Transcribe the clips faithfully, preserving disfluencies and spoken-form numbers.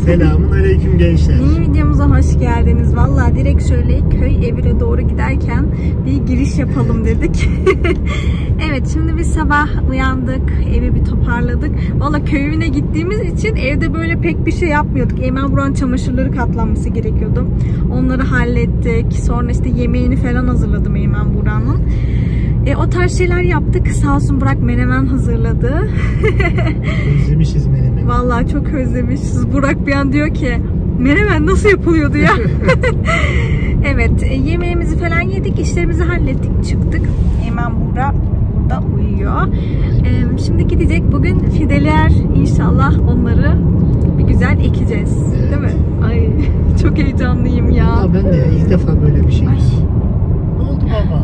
Selamun aleyküm gençler. Yeni videomuza hoş geldiniz. Vallahi direkt şöyle köy evine doğru giderken bir giriş yapalım dedik. Evet, şimdi biz sabah uyandık, evi bir toparladık. Vallahi köy evine gittiğimiz için evde böyle pek bir şey yapmıyorduk. Eymen Burak'ın çamaşırları katlanması gerekiyordu. Onları hallettik. Sonra işte yemeğini falan hazırladım Eymen Burak'ın. E, o tarz şeyler yaptık. Sağ olsun Burak menemen hazırladı. Özlemişiz menemen. Vallahi çok özlemişiz. Burak bir an diyor ki menemen nasıl yapılıyordu ya? Evet, e, yemeğimizi falan yedik, işlerimizi hallettik, çıktık. Eymen Burak burada uyuyor. E, şimdi gidecek bugün fideler, inşallah onları bir güzel ekeceğiz. Evet. Değil mi? Ay çok heyecanlıyım ya. Aa, ben de ilk defa böyle bir şey. Ay. Ne oldu baba?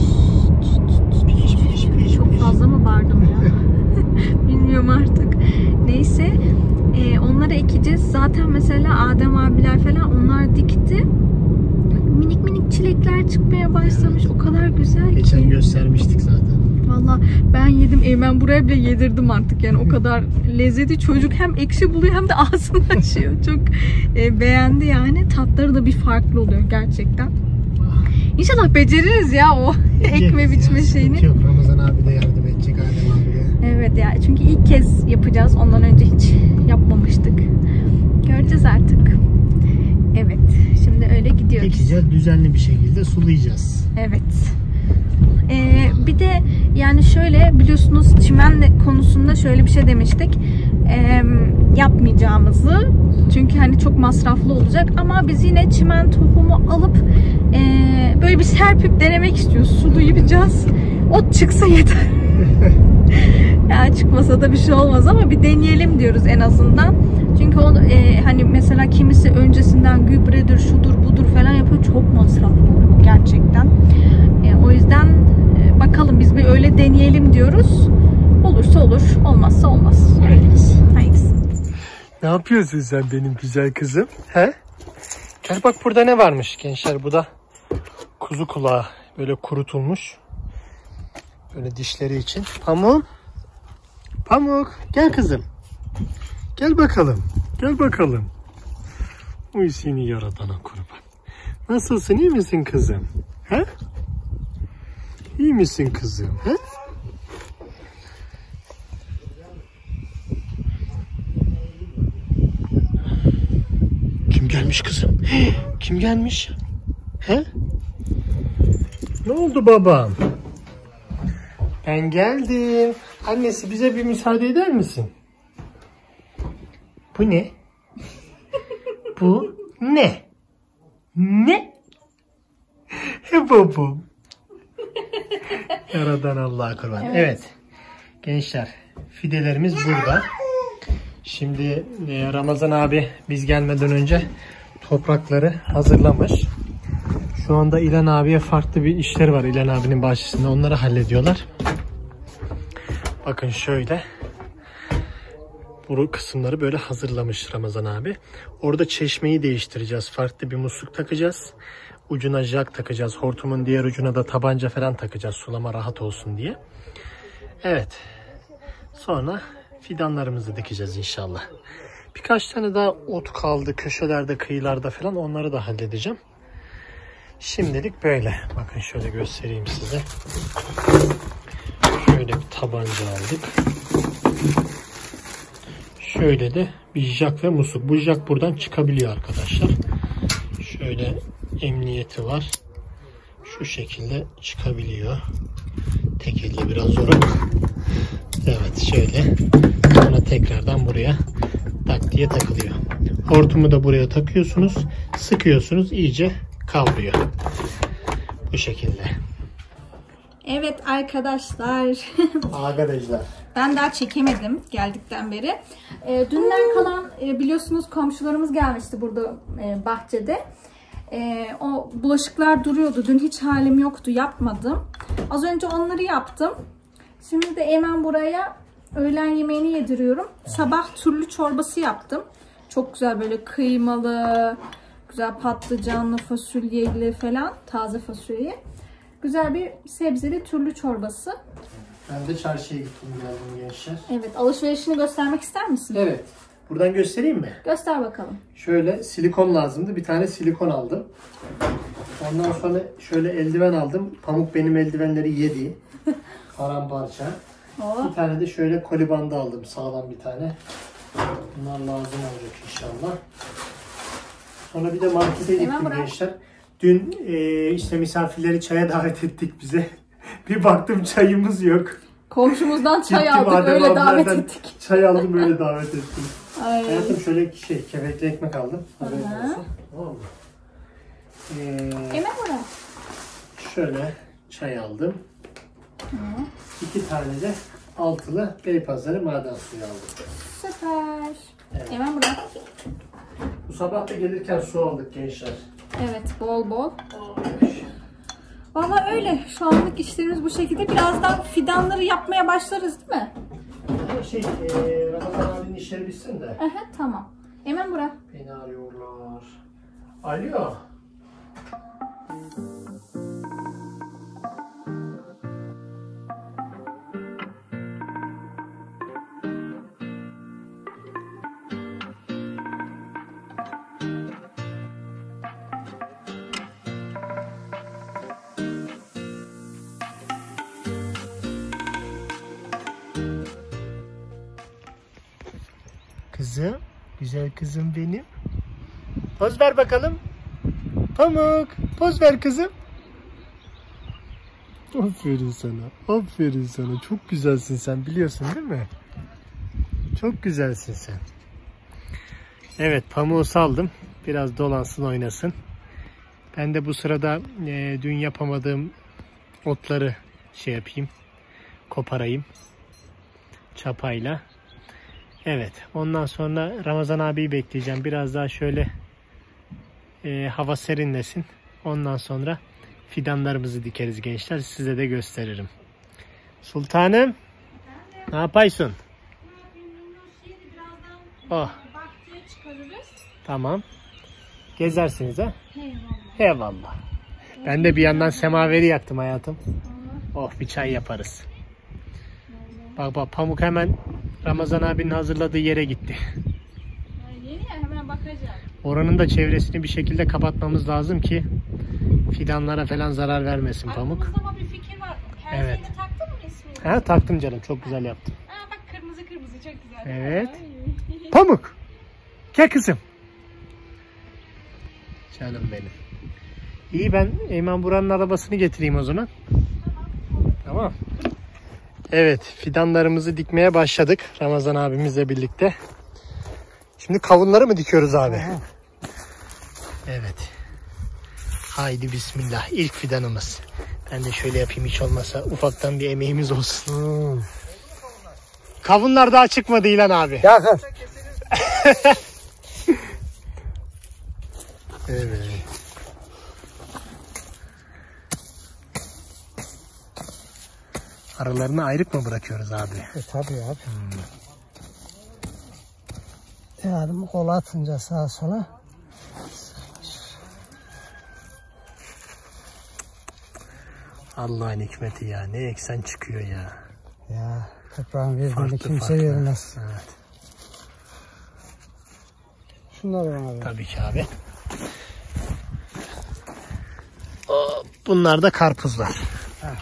Çok fazla mı bağırdım ya? Bilmiyorum artık. Neyse. E, onları ekeceğiz. Zaten mesela Adem abiler falan onlar dikti. Minik minik çilekler çıkmaya başlamış. Evet. O kadar güzel ki. Geçen göstermiştik zaten. Valla ben yedim. Eymen buraya bile yedirdim artık. Yani o kadar lezzetli. Çocuk hem ekşi buluyor hem de ağzını açıyor. Çok e, beğendi yani. Tatları da bir farklı oluyor gerçekten. İnşallah beceririz ya o ekme biçme ya, şeyini. Yok, Ramazan abi de yardım edecek, Adem abi de. Evet ya, çünkü ilk kez yapacağız. Ondan önce hiç yapmamıştık. Göreceğiz artık. Evet, şimdi öyle gidiyoruz. Ekeceğiz, düzenli bir şekilde sulayacağız. Evet. Ee, bir de yani şöyle biliyorsunuz çimen konusunda şöyle bir şey demiştik. Ee, yapmayacağımızı. Çünkü hani çok masraflı olacak. Ama biz yine çimen tohumu alıp e, böyle bir serpip denemek istiyoruz. Sulayacağız. Ot çıksa yeter. Ya çıkmasa da bir şey olmaz ama bir deneyelim diyoruz en azından. Çünkü o e, hani mesela kimisi öncesinden gübredir, şudur, budur falan yapıyor. Çok masraflı gerçekten. E, o yüzden e, bakalım biz bir öyle deneyelim diyoruz. Olursa olur, olmazsa olmaz. Hayırlısı. Hayırlısı. Ne yapıyorsun sen benim güzel kızım? He? Gel bak, burada ne varmış gençler. Bu da kuzu kulağı, böyle kurutulmuş. Böyle dişleri için. Pamuk. Pamuk. Gel kızım. Gel bakalım. Gel bakalım. Uy seni yaradana kurban. Nasılsın? İyi misin kızım? He? İyi misin kızım? He? Kim gelmiş kızım? Kim gelmiş? He? Ne oldu babam? Ben geldim. Annesi, bize bir müsaade eder misin? Bu ne? Bu ne? Ne? He babam. Yaradan Allah'a kurban. Evet. Evet. Gençler, fidelerimiz burada. Şimdi e, Ramazan abi biz gelmeden önce toprakları hazırlamış. Şu anda İlhan abiye farklı bir işleri var. İlhan abinin bahçesinde. Onları hallediyorlar. Bakın şöyle. Bu kısımları böyle hazırlamış Ramazan abi. Orada çeşmeyi değiştireceğiz. Farklı bir musluk takacağız. Ucuna jack takacağız. Hortumun diğer ucuna da tabanca falan takacağız. Sulama rahat olsun diye. Evet. Sonra fidanlarımızı dikeceğiz inşallah. Birkaç tane daha ot kaldı. Köşelerde, kıyılarda falan. Onları da halledeceğim. Şimdilik böyle. Bakın şöyle göstereyim size. Şöyle bir tabanca aldık. Şöyle de bir jack ve musluk. Bu jack buradan çıkabiliyor arkadaşlar. Şöyle emniyeti var. Şu şekilde çıkabiliyor. Tek elle biraz zor ama. Evet şöyle. Sonra tekrardan buraya tak diye takılıyor. Hortumu da buraya takıyorsunuz. Sıkıyorsunuz. İyice kavruyor. Bu şekilde. Evet arkadaşlar. Arkadaşlar. Ben daha çekemedim geldikten beri. E, dünden kalan e, biliyorsunuz komşularımız gelmişti burada e, bahçede. E, o bulaşıklar duruyordu. Dün hiç halim yoktu. Yapmadım. Az önce onları yaptım. Şimdi de Eymen buraya öğlen yemeğini yediriyorum. Sabah türlü çorbası yaptım. Çok güzel böyle kıymalı, güzel patlıcanlı, fasulyeli falan. Taze fasulye. Güzel bir sebzeli türlü çorbası. Ben de çarşıya gittim geldim gençler. Evet, alışverişini göstermek ister misin? Evet. Buradan göstereyim mi? Göster bakalım. Şöyle silikon lazımdı. Bir tane silikon aldım. Ondan sonra şöyle eldiven aldım. Pamuk benim eldivenleri yedi. Paramparça. Oh. Bir tane de şöyle koli bandı aldım. Sağlam bir tane. Bunlar lazım olacak inşallah. Sonra bir de markete gittim gençler. Dün e, işte misafirleri çaya davet ettik bize. Bir baktım çayımız yok. Komşumuzdan çay Gittim, aldık, öyle davet ettik. Çay aldım, öyle davet ettim. Ay. Hayatım şöyle şey, kepekli ekmek aldım. Haberin olsun. Tamam mı? Ee, Yemek mi? Şöyle çay aldım. Hı. İki tane de altılı Beypazarı maden suyu aldım. Süper. Evet. Hemen bırak. Bu sabah da gelirken su aldık gençler. Evet, bol bol. Valla öyle. Şu anlık işlerimiz bu şekilde. Birazdan fidanları yapmaya başlarız değil mi? Şey, e, Ramazan abinin işleri bitsin de. Aha, tamam. Hemen bırak. Beni arıyorlar. Alo. Kızım, güzel kızım benim. Poz ver bakalım. Pamuk, poz ver kızım. Aferin sana, aferin sana. Çok güzelsin sen, biliyorsun değil mi? Çok güzelsin sen. Evet, pamuğu saldım. Biraz dolansın, oynasın. Ben de bu sırada e, dün yapamadığım otları şey yapayım. Koparayım. Çapayla. Evet, ondan sonra Ramazan abiyi bekleyeceğim. Biraz daha şöyle e, hava serinlesin. Ondan sonra fidanlarımızı dikeriz gençler. Size de gösteririm. Sultanım, ne yapıyorsun? Oh. Tamam. Gezersiniz ha? Eyvallah. Ben de bir yandan semaveri yaktım hayatım. Oh, bir çay yaparız. Bak bak, Pamuk hemen Ramazan abinin hazırladığı yere gitti. Yeni ya, hemen bakacağım. Oranın da çevresini bir şekilde kapatmamız lazım ki fidanlara falan zarar vermesin Pamuk. Aklımızda bir fikir var. Her Evet. şeyini taktın mı ismini? Ha, taktım canım, çok güzel yaptım. Aa, bak kırmızı kırmızı çok güzel. Evet. Ay. Pamuk, gel kızım. Canım benim. İyi, ben Eymen Buran'ın arabasını getireyim o zaman. Tamam. Evet, fidanlarımızı dikmeye başladık Ramazan abimizle birlikte. Şimdi kavunları mı dikiyoruz abi? Aha. Evet. Haydi bismillah. İlk fidanımız. Ben de şöyle yapayım, hiç olmasa ufaktan bir emeğimiz olsun. Hmm. Kavunlar daha çıkmadı İlhan abi. Ya kız. Evet. Aralarını ayrık mı bırakıyoruz abi? E, tabii abi. Hmm. Yani kolu atınca sağa sola. Allah'ın hikmeti ya. Ne eksen çıkıyor ya. Ya toprağın verdiğini Farklı, kimse farklı. vermez. Evet. Şunlar var abi. Tabii ki abi. Bunlar da karpuzlar. Evet.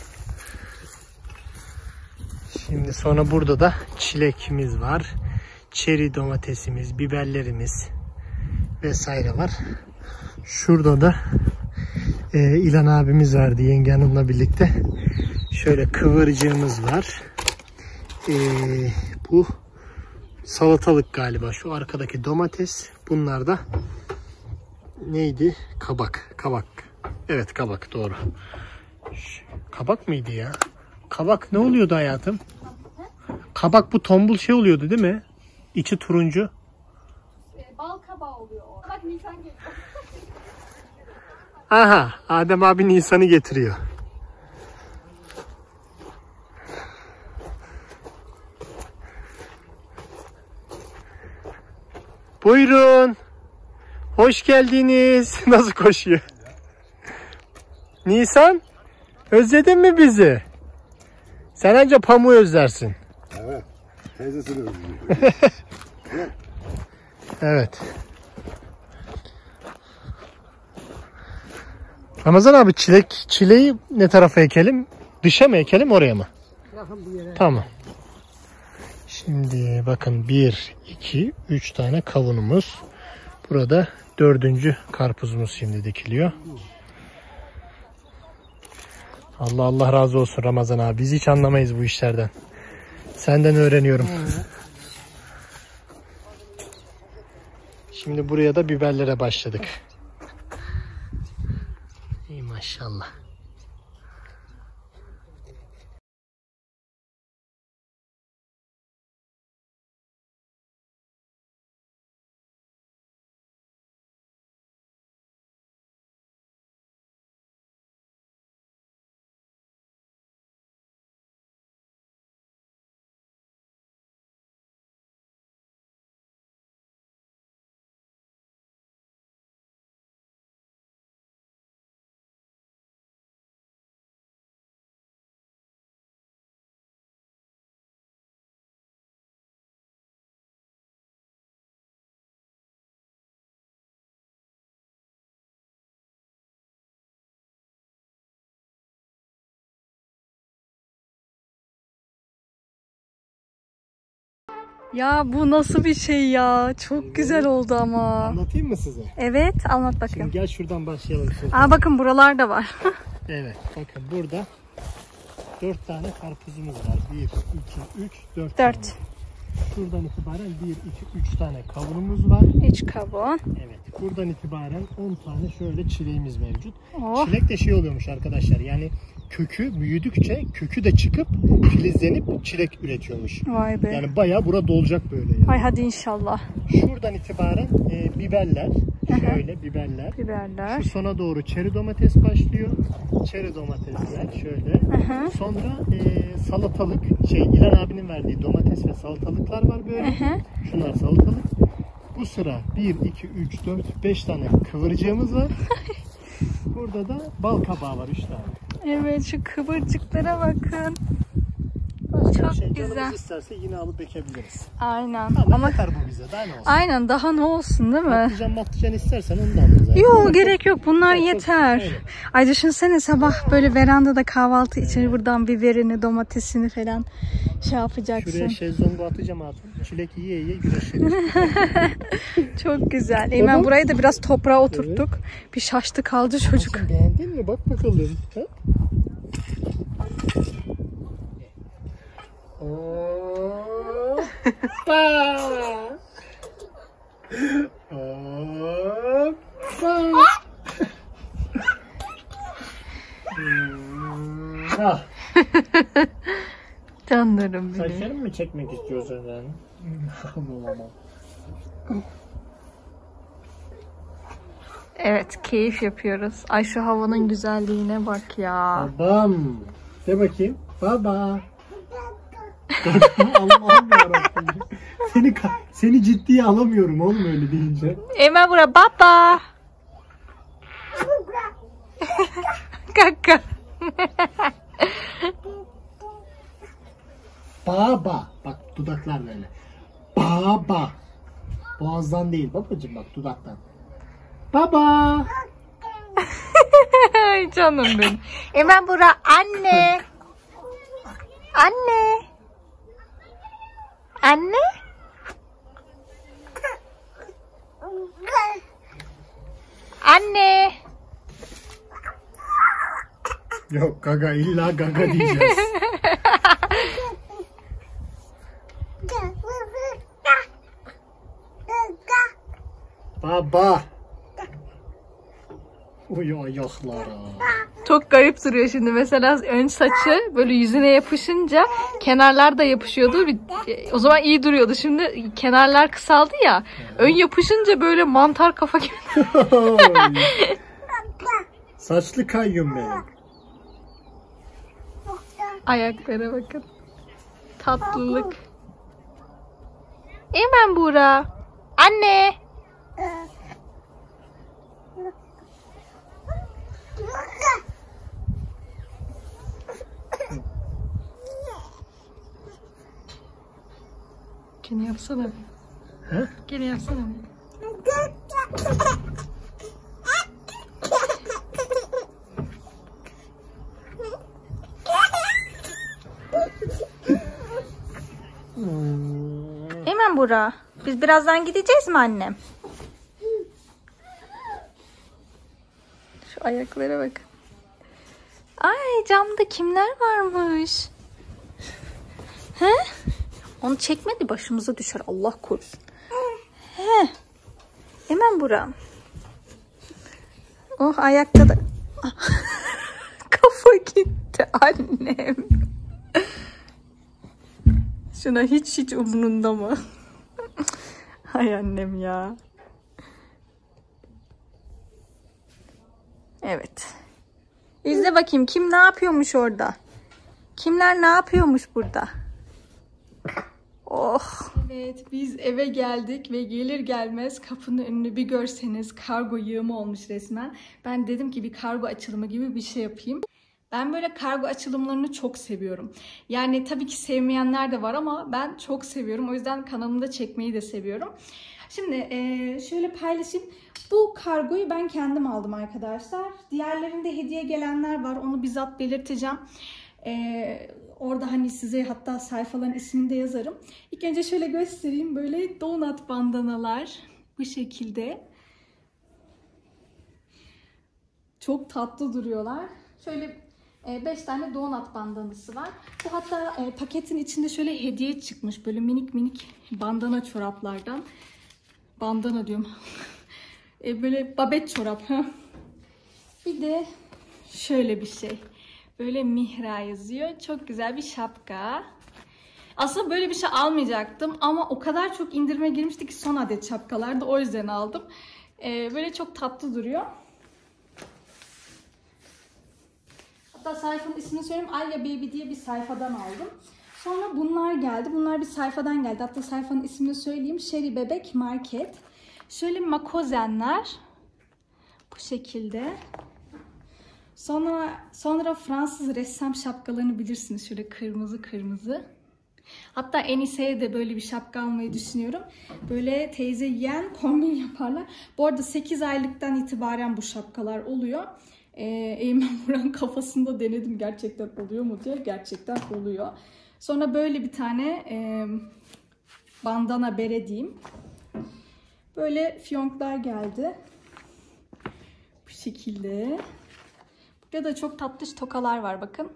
Şimdi sonra burada da çilekimiz var. Çeri domatesimiz, biberlerimiz vesaire var. Şurada da e, İlhan abimiz vardı yenge hanımla birlikte. Şöyle kıvırcığımız var. E, bu salatalık galiba. Şu arkadaki domates. Bunlar da neydi? Kabak. Kabak. Evet, kabak, doğru. Kabak mıydı ya? Kabak ne oluyordu hayatım? Kabak bu tombul şey oluyordu değil mi? İçi turuncu. Bal kabağı oluyor o. Bak Nisan geliyor. Aha, Adem abi Nisan'ı getiriyor. Buyurun. Hoş geldiniz. Nasıl koşuyor? Nisan, özledin mi bizi? Sen anca pamuğu özlersin. Evet. Teyzesini özlüyor. Evet. Ramazan abi çilek çileği ne tarafa ekelim? Dışa mı ekelim, oraya mı? Yakın bir yere. Tamam. Şimdi bakın bir, iki, üç tane kavunumuz. Burada dördüncü karpuzumuz şimdi dikiliyor. Allah Allah razı olsun Ramazan abi. Biz hiç anlamayız bu işlerden. Senden öğreniyorum. Şimdi buraya da biberlere başladık. İyi maşallah. Ya bu nasıl bir şey ya? Çok güzel oldu ama. Anlatayım mı size? Evet, anlat bakayım. Şimdi gel şuradan başlayalım. Aa bakın buralar da var. Evet, bakın burada dört tane karpuzumuz var. bir, iki, üç, dört. Dört. Şuradan itibaren bir, iki, üç tane kavunumuz var. Üç kavun. Evet. Buradan itibaren on tane şöyle çileğimiz mevcut. Oh. Çilek de şey oluyormuş arkadaşlar. Yani kökü büyüdükçe kökü de çıkıp filizlenip çilek üretiyormuş. Vay be. Yani bayağı bura dolacak böyle. Yani. Ay hadi inşallah. Şuradan itibaren e, biberler. Şöyle biberler. Biberler. Şu sona doğru çeri domates başlıyor. Çeri domatesler şöyle. Aha. Sonra e, salatalık, şey İlhan abinin verdiği domates ve salatalıklar var böyle. Aha. Şunlar salatalık. Bu sıra bir, iki, üç, dört, beş tane kıvırcığımız var. Burada da bal kabağı var üç tane. Evet, şu kıvırcıklara bakın. Çok şey, güzel. Canımız isterse yine alıp ekebiliriz. Aynen. Ama, Ama yeter bu bize, daha ne olsun. aynen, daha ne olsun değil mi? Patlıcan matlıcan istersen onu da alırız. Yani. Yok, gerek yok. Bunlar Evet, çok- yeter. aynen. Ay düşünsene, sabah böyle verandada kahvaltı için buradan biberini, domatesini falan şey yapacaksın. Şuraya şezlongu atacağım hatun. Çilek yiye yiye güneşlenir. Çok güzel. Eymen, burayı da biraz toprağa oturttuk. Bir şaştı kaldı çocuk. Sen beğendin mi? Bak bakalım. Ha? Hoppa! Hoppa! Ah, Canlarım benim. saçlarını mı çekmek istiyorsun yani? Olamam. Evet, keyif yapıyoruz. Ay şu havanın güzelliğine bak ya. Babam. De bakayım. Baba. Allah'ım yarabbim. Seni, seni ciddiye alamıyorum oğlum öyle deyince. Eymen bura baba. Kaka. Baba. Bak dudaklar böyle. Baba. Boğazdan değil babacığım, bak dudaktan. Baba. Ay canım benim. Eymen bura anne. Anne. Anne. Anne. Yok gaga, illa gaga diyeceğiz. Baba. Uy ayaklara. Çok garip duruyor şimdi. Mesela ön saçı böyle yüzüne yapışınca kenarlar da yapışıyordu. Bir, o zaman iyi duruyordu. Şimdi kenarlar kısaldı ya. Ön yapışınca böyle mantar kafa gibi. Saçlı kayyum benim. Ayaklara bakın. Tatlılık. Eymen Buğra. Anne. Kini yapsana. He? Geri yapsana. Hemen Bura. Biz birazdan gideceğiz mi annem? Şu ayaklara bakın. Ay camda kimler varmış? He? Onu çekmedi başımıza düşer Allah korusun. He. Hemen Bura. Oh ayakta da. Kafa gitti annem. Şuna hiç hiç umrunda mı? Hay annem ya. Evet. İzle bakayım kim ne yapıyormuş orada. Kimler ne yapıyormuş burada. Oh. Evet biz eve geldik ve gelir gelmez kapının önünü bir görseniz kargo yığımı olmuş resmen. Ben dedim ki bir kargo açılımı gibi bir şey yapayım. Ben böyle kargo açılımlarını çok seviyorum. Yani tabii ki sevmeyenler de var ama ben çok seviyorum. O yüzden kanalımda çekmeyi de seviyorum. Şimdi e, şöyle paylaşayım. Bu kargoyu ben kendim aldım arkadaşlar. Diğerlerinde hediye gelenler var. Onu bizzat belirteceğim. E, orada hani size hatta sayfaların ismini de yazarım. İlk önce şöyle göstereyim. Böyle donut bandanalar. Bu şekilde. Çok tatlı duruyorlar. Şöyle beş tane donut bandanası var. Bu hatta e, paketin içinde şöyle hediye çıkmış. Böyle minik minik bandana çoraplardan. Bandana diyorum. e, böyle babet çorap. Bir de şöyle bir şey. Böyle Mihra yazıyor. Çok güzel bir şapka. Aslında böyle bir şey almayacaktım. Ama o kadar çok indirime girmişti ki son adet şapkalarda. O yüzden aldım. E, böyle çok tatlı duruyor. Hatta sayfanın ismini söyleyeyim. Alya Baby diye bir sayfadan aldım. Sonra bunlar geldi. Bunlar bir sayfadan geldi. Hatta sayfanın ismini söyleyeyim. Sherry Bebek Market. Şöyle makozenler. Bu şekilde. Sonra sonra Fransız ressam şapkalarını bilirsiniz. Şöyle kırmızı kırmızı. Hatta Enise'ye de böyle bir şapka almayı düşünüyorum. Böyle teyze yeğen kombin yaparlar. Bu arada sekiz aylıktan itibaren bu şapkalar oluyor. Ee, Eymen Buran kafasında denedim gerçekten oluyor mu diye. Gerçekten oluyor. Sonra böyle bir tane e, bandana bere diyeyim. Böyle fiyonklar geldi. Bu şekilde. Burada da çok tatlış tokalar var bakın.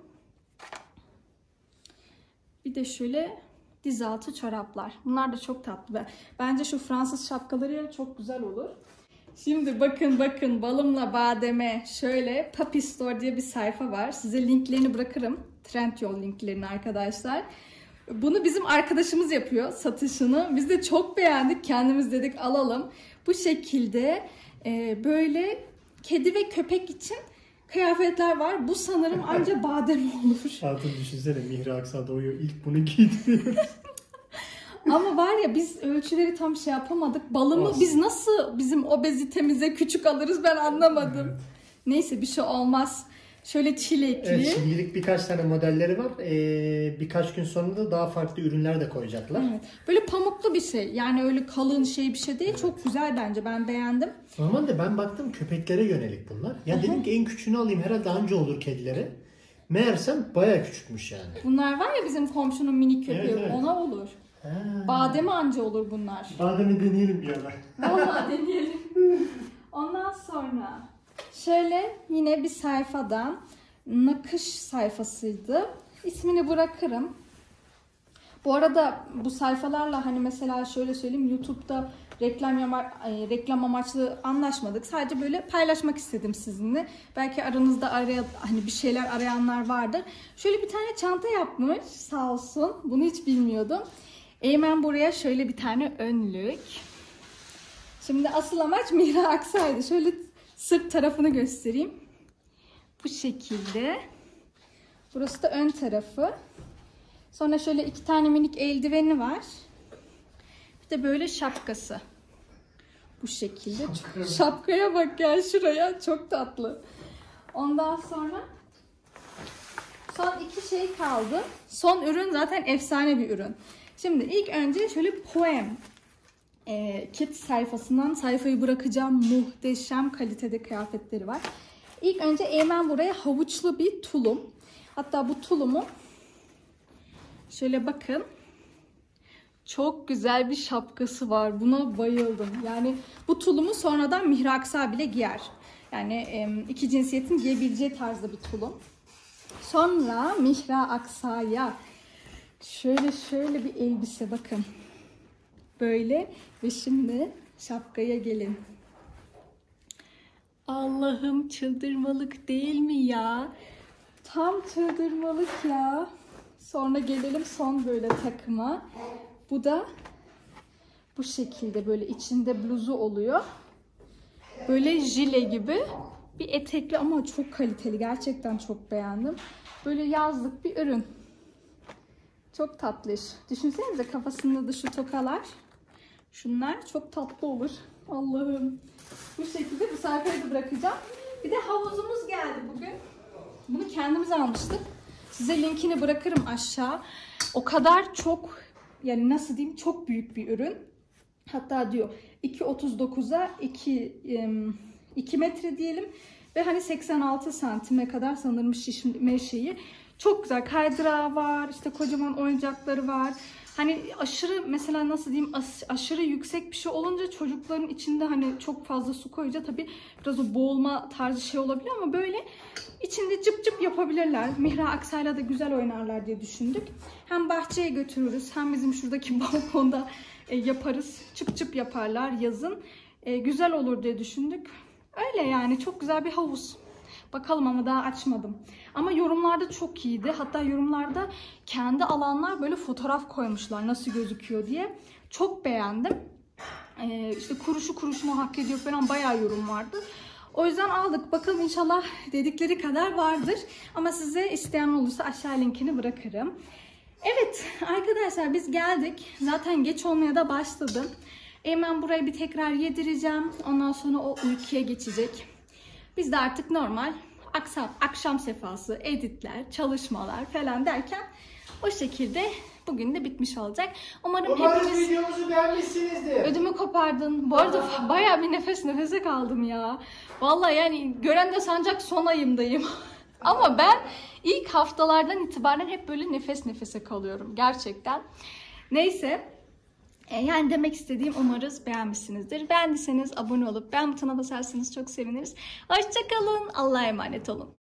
Bir de şöyle dizaltı çoraplar. Bunlar da çok tatlı. Bence şu Fransız şapkaları çok güzel olur. Şimdi bakın bakın balımla bademe şöyle Puppy Store diye bir sayfa var. Size linklerini bırakırım. Trendyol linklerini arkadaşlar. Bunu bizim arkadaşımız yapıyor satışını. Biz de çok beğendik. Kendimiz dedik alalım. Bu şekilde e, böyle kedi ve köpek için kıyafetler var. Bu sanırım ancak badem olur. Artık düşünsene Mihra Aksa doğuyor. İlk bunu giydiriyoruz. Ama var ya biz ölçüleri tam şey yapamadık. Balımı Olsun. Biz nasıl bizim obezitemize küçük alırız ben anlamadım. Evet. Neyse bir şey olmaz. Şöyle çilekli. Evet, şimdilik birkaç tane modelleri var. Ee, birkaç gün sonra da daha farklı ürünler de koyacaklar. Evet. Böyle pamuklu bir şey. Yani öyle kalın şey bir şey değil. Evet. Çok güzel bence. Ben beğendim. Normalde ben baktım köpeklere yönelik bunlar. Ya Hı-hı. dedim ki en küçüğünü alayım herhalde anca olur kedilere. Meğersem bayağı küçükmüş yani. Bunlar var ya bizim komşunun minik köpeği. Evet, evet. Ona olur. Ha. Bademe anca olur bunlar. Bademi deneyelim bir ara. Vallahi deneyelim. Ondan sonra şöyle yine bir sayfadan nakış sayfasıydı. İsmini bırakırım. Bu arada bu sayfalarla hani mesela şöyle söyleyeyim YouTube'da reklam yama, reklam amaçlı anlaşmadık. Sadece böyle paylaşmak istedim sizinle. Belki aranızda araya, hani bir şeyler arayanlar vardır. Şöyle bir tane çanta yapmış sağ olsun. Bunu hiç bilmiyordum. Eymen buraya şöyle bir tane önlük. Şimdi asıl amaç Mihra Aksa'ydı. Şöyle sırt tarafını göstereyim. Bu şekilde. Burası da ön tarafı. Sonra şöyle iki tane minik eldiveni var. Bir de böyle şapkası. Bu şekilde. Şapka. Şapkaya bak ya şuraya. Çok tatlı. Ondan sonra son iki şey kaldı. Son ürün zaten efsane bir ürün. Şimdi ilk önce şöyle poem e, Kit sayfasından sayfayı bırakacağım. Muhteşem kalitede kıyafetleri var. İlk önce Eymen buraya havuçlu bir tulum. Hatta bu tulumu şöyle bakın. Çok güzel bir şapkası var. Buna bayıldım. Yani bu tulumu sonradan Mihra Aksa bile giyer. Yani iki cinsiyetin giyebileceği tarzda bir tulum. Sonra Mihra Aksa'ya şöyle şöyle bir elbise bakın. Böyle ve şimdi şapkaya gelin. Allah'ım çıldırmalık değil mi ya? Tam çıldırmalık ya. Sonra gelelim son böyle takıma. Bu da bu şekilde böyle içinde bluzu oluyor. Böyle jile gibi bir etekli ama çok kaliteli. Gerçekten çok beğendim. Böyle yazlık bir ürün. Çok tatlış. Düşünsenize kafasında da şu tokalar. Şunlar çok tatlı olur. Allah'ım. Bu şekilde bu sayfayı da bırakacağım. Bir de havuzumuz geldi bugün. Bunu kendimiz almıştık. Size linkini bırakırım aşağı. O kadar çok, yani nasıl diyeyim, çok büyük bir ürün. Hatta diyor iki otuz dokuza iki metre diyelim. Ve hani seksen altı santime kadar sanırım şişme şeyi. Çok güzel kaydırağı var. İşte kocaman oyuncakları var. Hani aşırı, mesela nasıl diyeyim, aşırı yüksek bir şey olunca çocukların içinde hani çok fazla su koyunca tabii biraz o boğulma tarzı şey olabiliyor ama böyle içinde cıp cıp yapabilirler. Mihra Aksa'yla da güzel oynarlar diye düşündük. Hem bahçeye götürürüz hem bizim şuradaki balkonda e, yaparız. Çıp çıp yaparlar yazın. E, güzel olur diye düşündük. Öyle yani, çok güzel bir havuz. Bakalım ama daha açmadım. Ama yorumlarda çok iyiydi. Hatta yorumlarda kendi alanlar böyle fotoğraf koymuşlar nasıl gözüküyor diye. Çok beğendim. Ee, işte kuruşu kuruşuna hak ediyor falan, bayağı yorum vardı. O yüzden aldık. Bakalım inşallah dedikleri kadar vardır. Ama size isteyen olursa aşağı linkini bırakırım. Evet arkadaşlar, biz geldik. Zaten geç olmaya da başladı. Hemen burayı bir tekrar yedireceğim. Ondan sonra o uykuya geçecek. Biz de artık normal akşam, akşam sefası, editler, çalışmalar falan derken o şekilde bugün de bitmiş olacak. Umarım, Umarım hepiniz videomuzu beğenmişsinizdir. Ödümü kopardın. Bu arada bayağı bir nefes nefese kaldım ya. Vallahi yani gören de sancak son ayımdayım. Ama ben ilk haftalardan itibaren hep böyle nefes nefese kalıyorum gerçekten. Neyse. Yani demek istediğim, umarız beğenmişsinizdir. Beğendiyseniz abone olup beğen butonuna basarsanız çok seviniriz. Hoşça kalın. Allah'a emanet olun.